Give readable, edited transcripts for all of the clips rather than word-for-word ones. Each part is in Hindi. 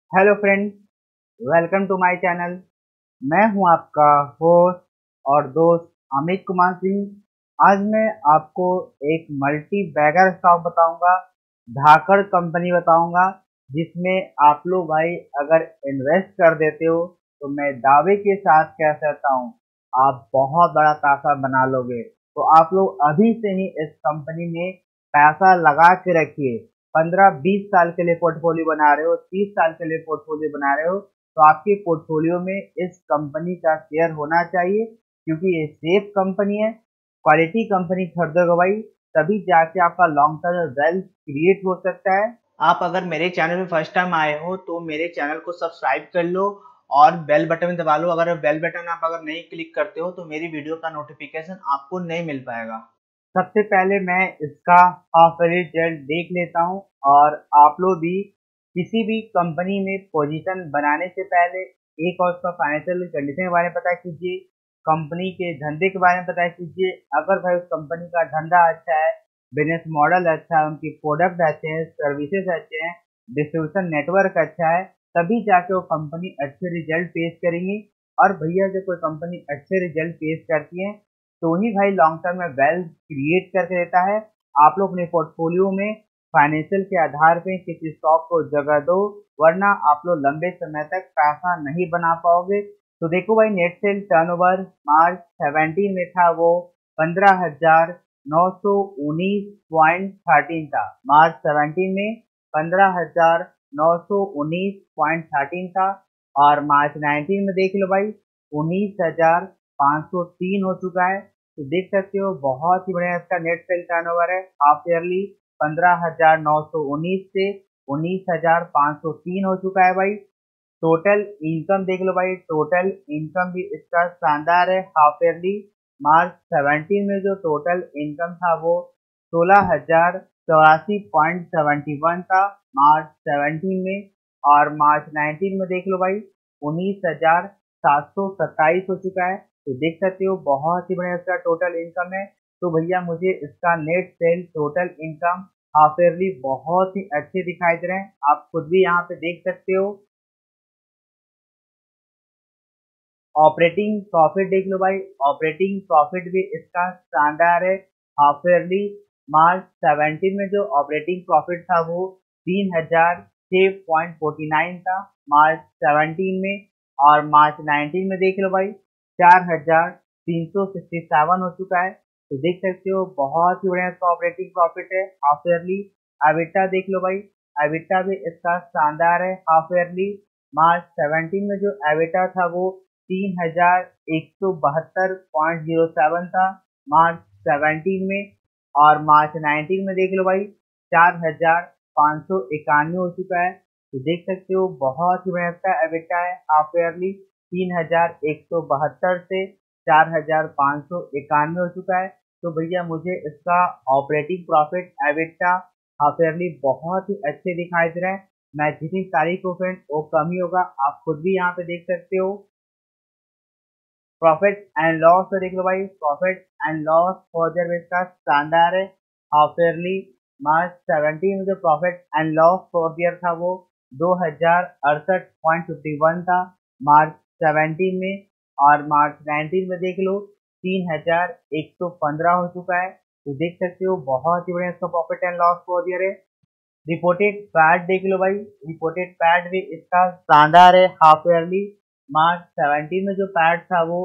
Hello friends, welcome to my channel. मैं हूं आपका होस्ट और दोस्त अमित कुमार सिंह। आज मैं आपको एक मल्टी बैगर स्टॉक बताऊंगा, धाकड़ कंपनी बताऊंगा, जिसमें आप लोग भाई अगर इन्वेस्ट कर देते हो तो मैं दावे के साथ कह सकता हूं आप बहुत बड़ा पैसा बना लोगे। तो आप लोग अभी से ही इस कंपनी में पैसा लगा के रखिए। 15-20 साल के लिए पोर्टफोलियो बना रहे हो, 30 साल के लिए पोर्टफोलियो बना रहे हो, तो आपके पोर्टफोलियो में इस कंपनी का शेयर होना चाहिए, क्योंकि ये सेफ कंपनी है। क्वालिटी कंपनी खरीदोगे भाई, तभी जाके आपका लॉन्ग टर्म वेल्थ क्रिएट हो सकता है। आप अगर मेरे चैनल में फर्स्ट टाइम आए हो तो मेरे चैनल को सब्सक्राइब कर लो और बेल बटन दबा लो। अगर बेल बटन आप अगर नहीं क्लिक करते हो तो मेरी वीडियो का नोटिफिकेशन आपको नहीं मिल पाएगा। सबसे पहले मैं इसका हाफ रिजल्ट देख लेता हूँ, और आप लोग भी किसी भी कंपनी में पोजीशन बनाने से पहले एक और उसका फाइनेंशियल कंडीशन के बारे में पता कीजिए, कंपनी के धंधे के बारे में पता कीजिए। अगर भाई उस कंपनी का धंधा अच्छा है, बिजनेस मॉडल अच्छा है, उनकी प्रोडक्ट अच्छे हैं, सर्विसेज अच्छे हैं, डिस्ट्रीब्यूशन नेटवर्क अच्छा है, तभी जाके वो कंपनी अच्छे रिजल्ट पेश करेंगी। और भैया जब कोई कंपनी अच्छे रिजल्ट पेश करती है तो ही भाई लॉन्ग टर्म में वेल्थ क्रिएट करके देता है। आप लोग अपने पोर्टफोलियो में फाइनेंशियल के आधार पे किसी स्टॉक को जगह दो, वरना आप लोग लंबे समय तक पैसा नहीं बना पाओगे। तो देखो भाई, नेट सेल टर्नओवर मार्च 17 में था वो 15,919.13 था। मार्च 17 में 15,919.13 था। और मार्च 19 में देख लो भाई, 19,503 हो चुका है। तो देख सकते हो बहुत ही बढ़िया इसका नेट सेल टर्नओवर है। हाफ ईयरली 15,919 से 19,503 हो चुका है भाई। टोटल इनकम देख लो भाई, टोटल इनकम भी इसका शानदार है। हाफ ईयरली मार्च 17 में जो टोटल इनकम था वो 16,084.71 था मार्च 17 में। और मार्च 19 में देख लो भाई, 19,727 हो चुका है। तो देख सकते हो बहुत ही बढ़िया इसका टोटल इनकम है। तो भैया मुझे इसका net sale total income half yearly बहुत ही अच्छे दिखाई दे रहे हैं, आप खुद भी यहाँ पे देख सकते हो। ऑपरेटिंग प्रॉफिट देख लो भाई, ऑपरेटिंग प्रॉफिट भी इसका शानदार है। हाफ ईयरली मार्च 17 में जो ऑपरेटिंग प्रॉफिट था वो 3,006.49 था मार्च 17 में। और मार्च 19 में देख लो भाई, 4,367 हो चुका है। तो देख सकते हो बहुत ही बढ़िया इसका ऑपरेटिंग प्रॉफिट है हाफ ईयरली। एबिटा देख लो भाई, एबिटा भी इसका शानदार है हाफ ईयरली। मार्च 17 में जो एबिटा था वो 3,172.07 था मार्च 17 में। और मार्च 19 में देख लो भाई, 4,591 हो चुका है। तो देख सकते हो बहुत ही बढ़िया इसका एबिटा है हाफ ईयरली, 3,172 से 4,591 हो चुका है। तो भैया मुझे इसका operating profit EBITDA half yearly बहुत ही अच्छे दिखाई दे रहे हैं। मैं जितनी तारीख को फ्रेंड वो कम ही होगा, आप खुद भी यहाँ पे देख सकते हो। प्रॉफिट एंड लॉस तो देख लो भाई, profit and loss for year इसका शानदार है। हाफ ईयरली मार्च 17 में जो profit and loss for year था वो 2,068.51 था मार्च 17 में। और मार्च 19 में देख लो 3,115 हो चुका है। तो देख सकते हो बहुत ही बढ़िया इसका profit and loss for year है। रिपोर्टेड पैड देख लो भाई, रिपोर्टेड पैड भी इसका शानदार है हाफ ईयरली। मार्च 17 में जो पैड था वो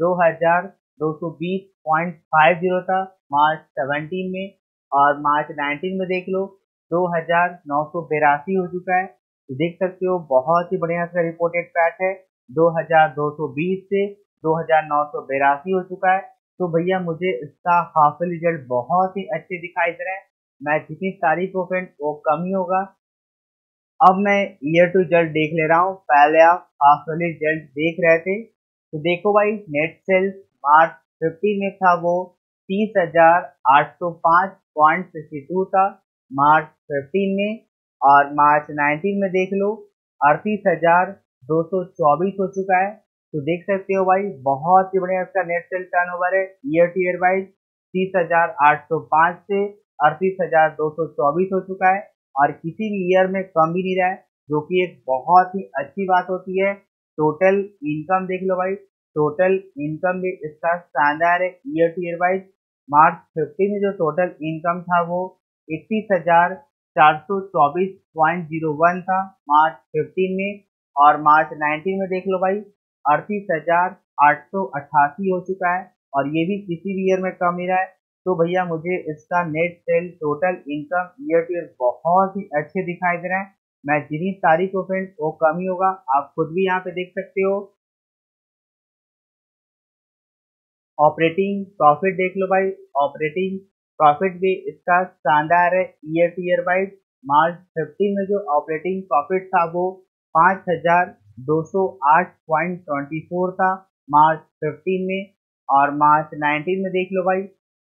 2,220.50 था मार्च 17 में। और मार्च 19 में देख लो 2,982 हो चुका है। तो देख सकते हो बहुत ही बढ़िया इसका रिपोर्टेड पैड है, 2,220 से 2,982 हो चुका है। तो भैया मुझे इसका हाफ रिजल्ट बहुत ही अच्छे दिखाई दे रहे हैं। मैं जितनी तारीफ हो फ्रेंड वो कम ही होगा। अब मैं ईयर टू रिजल्ट देख ले रहा हूँ, पहले आप हाफ ईयरली रिजल्ट देख रहे थे। तो देखो भाई, नेट सेल्स मार्च 15 में था वो 30,805.62 था मार्च 15 में। और मार्च 19 में देख लो 38,224 हो चुका है। तो देख सकते हो भाई बहुत ही बढ़िया इसका नेट सेल टर्नओवर है ईयर टू ईयर वाइज, 30,805 से 38,224 हो चुका है। और किसी भी ईयर में कम भी नहीं रहा है। जो कि एक बहुत ही अच्छी बात होती है। टोटल इनकम देख लो भाई, टोटल इनकम भी इसका शानदार है year to year wise. March 15 में जो टोटल इनकम था वो 31,424.01 था मार्च 15 में, और मार्च 19 में देख लो भाई 38,888 हो चुका है, और ये भी किसी भी ईयर में कम नहीं रहा है। तो भैया मुझे इसका net sale total income year to year बहुत ही अच्छे दिखाई दे रहे हैं। मैं जितनी तारीख को फ्रेंड्स वो कम ही होगा, आप खुद भी यहाँ पे देख सकते हो। ऑपरेटिंग प्रॉफिट देख लो भाई, ऑपरेटिंग प्रॉफिट भी इसका शानदार है year to year wise. March 15 में जो ऑपरेटिंग प्रॉफिट था वो 5,208.24 था मार्च 15 में, और मार्च 19 में देख लो भाई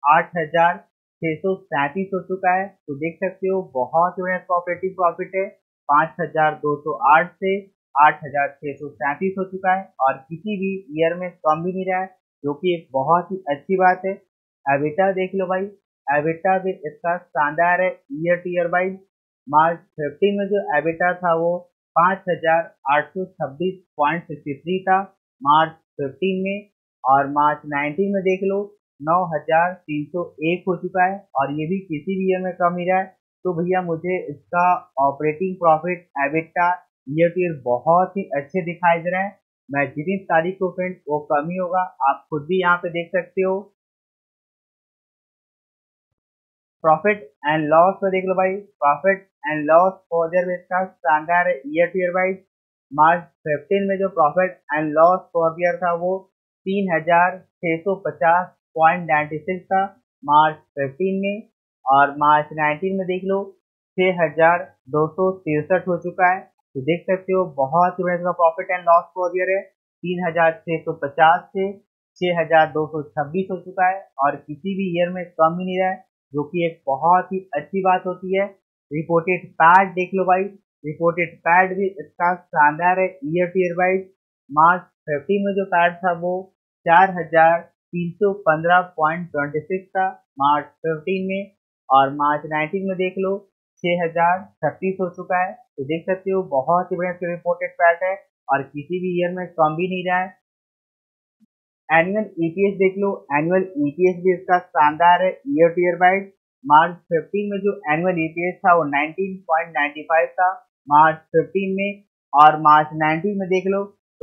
8,637 हो चुका है। तो देख सकते हो बहुत ही बड़ा ऑपरेटिंग प्रॉफिट है, 5,208 से 8,637 हो चुका है, और किसी भी ईयर में कम भी नहीं रहा है, जो कि एक बहुत ही अच्छी बात है। एबिटा देख लो भाई, एबिटा भी इसका शानदार है year to year wise. March 15 में जो एबिटा था वो 5,826.63 था मार्च 15 में, और मार्च 19 में देख लो 9,301 हो चुका है, और ये भी किसी भी ईयर में कम ही रहा है। तो भैया मुझे इसका operating profit EBITDA year to year बहुत ही अच्छे दिखाई दे रहे हैं। मैं जितनी तारीख को फ्रेंड्स वो कम ही होगा, आप खुद भी यहाँ पे देख सकते हो। प्रॉफिट एंड लॉस में देख लो भाई, profit and loss for year में इसका शानदार है year to year wise. March 15 में जो profit and loss for year था वो 3,650.96 था मार्च 15 में, और मार्च 19 में देख लो 6,263 हो चुका है। तो देख सकते हो बहुत ही बड़ा इसका profit and loss for year है, 3,650 से 6,226 हो चुका है, और किसी भी ईयर में कम ही नहीं रहा है, जो कि एक बहुत ही अच्छी बात होती है। रिपोर्टेड पैड देख लो भाई, रिपोर्टेड पैड भी इसका शानदार है year to year wise. March 15 में जो पैड था वो 4,315.26 था मार्च 15 में, और मार्च 19 में देख लो 6,036 हो चुका है। तो देख सकते हो बहुत ही बढ़िया रिपोर्टेड पैड है, और किसी भी ईयर में कम भी नहीं रहा है। एनुअल ईपीएस देख लो, एनुअल ईपीएस भी इसका शानदार है year to year wise. March 15 में जो एनुअल ईपीएस था वो 19.95 था मार्च 15 में, और मार्च 19 में देख लो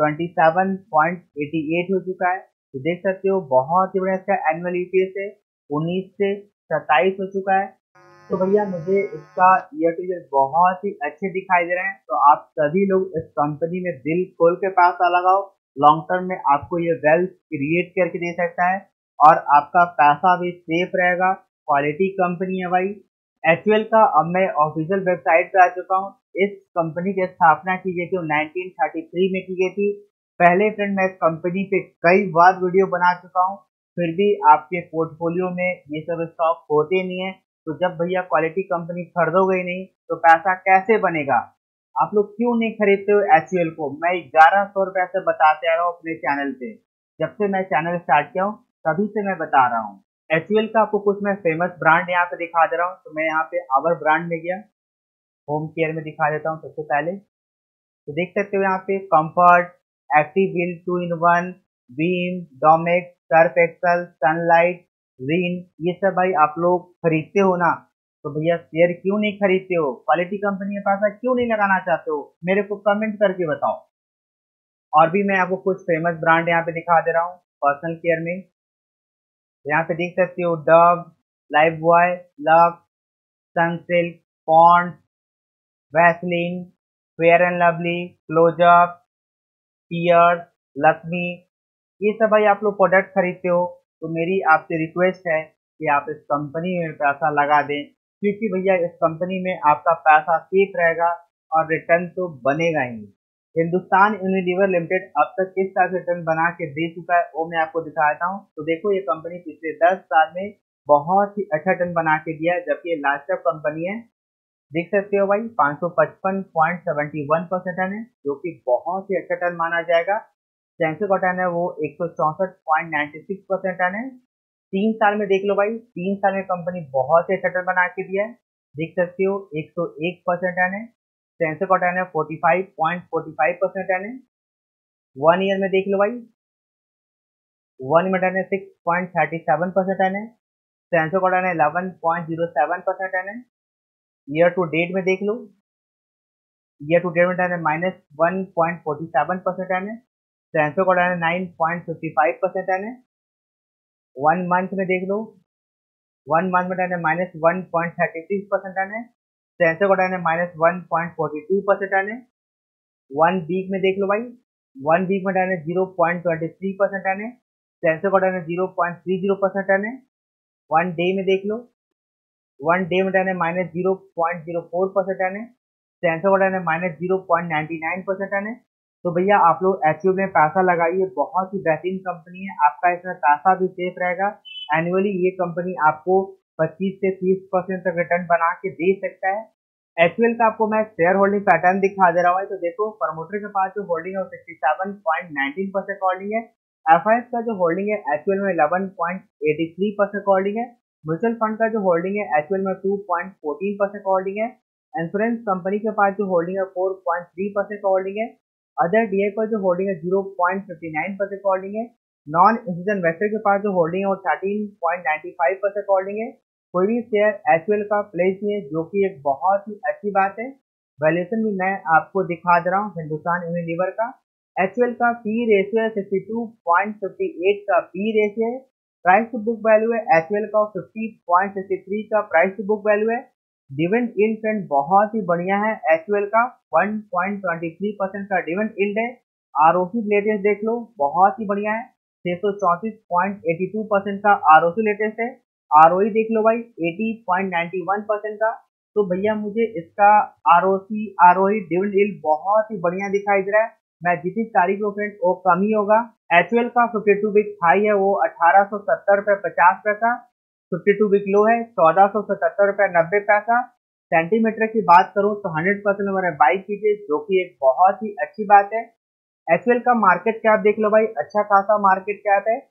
27.88 हो चुका है। तो देख सकते हो बहुत ही बड़ा इसका एनुअल ईपीएस है, 19 से 27 हो चुका है। तो भैया मुझे इसका ईयर टू ईयर बहुत ही अच्छे दिखाई दे रहे हैं। तो आप सभी लोग इस कंपनी में दिल खोल के पैसा लगाओ, लॉन्ग टर्म में आपको ये वेल्थ क्रिएट करके दे सकता है, और आपका पैसा भी सेफ रहेगा। क्वालिटी कंपनी है भाई। एचयूएल का अब मैं ऑफिशियल वेबसाइट पे आ चुका हूँ। इस कंपनी की स्थापना की गई थी 1933 में की गई थी। पहले फ्रेंड मैं इस कंपनी पे कई बार वीडियो बना चुका हूँ, फिर भी आपके पोर्टफोलियो में ये सब स्टॉक होते नहीं है। तो जब भैया क्वालिटी कंपनी खरीदोगे ही नहीं तो पैसा कैसे बनेगा? आप लोग क्यों नहीं खरीदते हो एचयूएल को? मैं 1100 रुपए से बताते आ रहा हूँ अपने चैनल पे, जब से मैं चैनल स्टार्ट किया हूँ तभी से मैं बता रहा हूँ। एचयूएल का आपको कुछ मैं फेमस ब्रांड यहाँ पे दिखा दे रहा हूँ। तो मैं यहाँ पे आवर ब्रांड में गया, होम केयर में दिखा देता हूँ सबसे पहले। तो देख सकते हो यहाँ पे Comfort, Active Wheel 2-in-1, Vim, Domex, Surf Excel, Sunlight, Rin, ये सब भाई आप लोग खरीदते हो ना? तो भैया शेयर क्यों नहीं खरीदते हो? क्वालिटी कंपनी में पैसा क्यों नहीं लगाना चाहते हो? मेरे को कमेंट करके बताओ। और भी मैं आपको कुछ फेमस ब्रांड यहाँ पे दिखा दे रहा हूँ पर्सनल केयर में। यहाँ पे देख सकते हो Dove, Lifebuoy, Lux, Sunsilk, Pond's, Vaseline, Fair and Lovely, Closeup, Pears, Lakshmi, ये सब भाई आप लोग प्रोडक्ट खरीदते हो। तो मेरी आपसे रिक्वेस्ट है कि आप इस कंपनी में पैसा लगा दें, क्योंकि भैया इस कंपनी में आपका पैसा सेफ रहेगा और रिटर्न तो बनेगा ही। हिंदुस्तान यूनिलीवर लिमिटेड अब तक किस तरह से रिटर्न बना के दे चुका है वो मैं आपको दिखाता हूँ। तो देखो ये कंपनी पिछले 10 साल में बहुत ही अच्छा रिटर्न बना के दिया है, जबकि ये लार्ज कंपनी है। देख सकते हो भाई 555.71% टन है, जो कि बहुत ही अच्छा टन माना जाएगा। सेंसेक्स का टन है वो 164.96% टन है। 3 साल में देख लो भाई, 3 साल में कंपनी बहुत ही अच्छा टन बना के दिया है। देख सकते हो 101% टन है। सेंसर का रिटर्न है 45.45% रिटर्न है। 1 ईयर में देख लो भाई, 1 ईयर में रिटर्न है 6.37% रिटर्न है। सेंसर का रिटर्न है 11.07% रिटर्न है। ईयर टू डेट में देख लो, ईयर टू डेट में रिटर्न है -1.47% रिटर्न है। सेंसर का रिटर्न है 9.55% रिटर्न है। 1 मंथ में देख लो, 1 मंथ में रिटर्न है -1.36% रिटर्न है। सेंसर का रिटर्न है -1.42% रिटर्न है। 1 वीक में देख लो भाई, 1 वीक में रिटर्न है 0.23% रिटर्न है। सेंसर का रिटर्न है 0.30% रिटर्न है। 1 डे में देख लो, 1 डे में रिटर्न है -0.04% रिटर्न है। सेंसर का रिटर्न है -0.99% रिटर्न है। तो भैया आप लोग एक्चुअल में पैसा लगाइए, बहुत ही बेहतरीन कंपनी है, आपका इसमें पैसा भी सेफ रहेगा। एनुअली ये कंपनी आपको 25 से 30% तक रिटर्न बना के दे सकता है। एक्चुअल का आपको मैं शेयर होल्डिंग पैटर्न दिखा दे रहा हूँ। तो देखो, प्रमोटर के पास जो होल्डिंग है वो 67.19% होल्डिंग है। एफआईएस का जो होल्डिंग है एक्चुअल में 11.83% होल्डिंग है। म्यूचुअल फंड का जो होल्डिंग है एक्चुअल में 2.14% होल्डिंग है। इंश्योरेंस कंपनी के पास जो होल्डिंग है 4.3% होल्डिंग है। अदर डीआई पर जो होल्डिंग है 0.59% होल्डिंग है। नॉन इंस्टीट्यूशनल इन्वेस्टर के पास जो होल्डिंग है वो 13.95% होल्डिंग है। कोई भी शेयर एचयूएल का प्लेस नहीं है, जो कि एक बहुत ही अच्छी बात है। वैल्यूएशन भी मैं आपको दिखा दे रहा हूँ हिंदुस्तान यूनिलीवर का। एचयूएल का पी रेशियो है 62.58 का पी रेशियो है। प्राइस टू बुक वैल्यू है एचयूएल का 50.63 का प्राइस टू बुक वैल्यू है। डिविडेंड यील्ड ट्रेंड बहुत ही बढ़िया है एचयूएल का, 1.23% का डिविडेंड यील्ड है। आरओसी लेटेस्ट देख लो, बहुत ही बढ़िया है, 634.82% का आरओसी लेटेस्ट है। आरओई देख लो भाई 80.91% का। तो भैया मुझे इसका आरओसी आरओई डिविडेंड यील्ड बहुत ही बढ़िया दिखाई दे रहा है। मैं जितनी तारीफ को फ्रेंड वो कम ही होगा। एचयूएल का 52 वीक हाई है वो 1870 रुपये 50 पैसा। 52 वीक लो है 1477 रुपये 90 पैसा। सेंटीमीटर की बात करूं तो 100% में मैंने बाई कीजिए, जो कि एक बहुत ही अच्छी बात है। एचयूएल का मार्केट कैप देख लो भाई, अच्छा खासा मार्केट कैप है,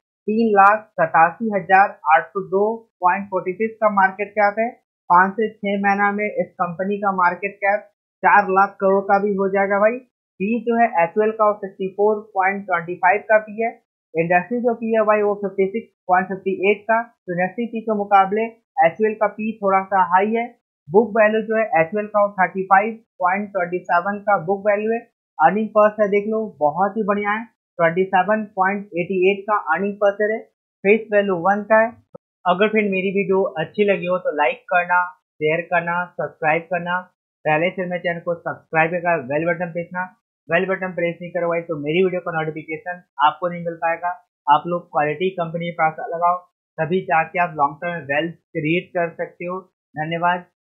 3,87,802.46 का मार्केट कैप है। 5 से 6 महीना में इस कंपनी का मार्केट कैप 4 लाख करोड़ का भी हो जाएगा भाई। पी जो है एचयूएल का 64.25 का पी है। इंडस्ट्री जो पी है भाई वो 56.58 का। तो इंडस्ट्री पी के मुकाबले एचयूएल का पी थोड़ा सा हाई है। बुक वैल्यू जो है एचयूएल का 35.27 का बुक वैल्यू है। अर्निंग पर शेयर देख लो, बहुत ही बढ़िया है, 27.88 का अर्निंग पर शेयर है। फेस वैल्यू 1 का है। अगर फिर मेरी वीडियो अच्छी लगी हो तो लाइक करना, शेयर करना, सब्सक्राइब करना। पहले से मेरे चैनल को सब्सक्राइब कर बेल बटन प्रेसना, बेल बटन प्रेस नहीं करो भाई तो मेरी वीडियो का नोटिफिकेशन आपको नहीं मिल पाएगा। आप लोग क्वालिटी कंपनी में पैसा लगाओ, तभी जाके आप लॉन्ग टर्म वेल्थ क्रिएट कर सकते हो। धन्यवाद।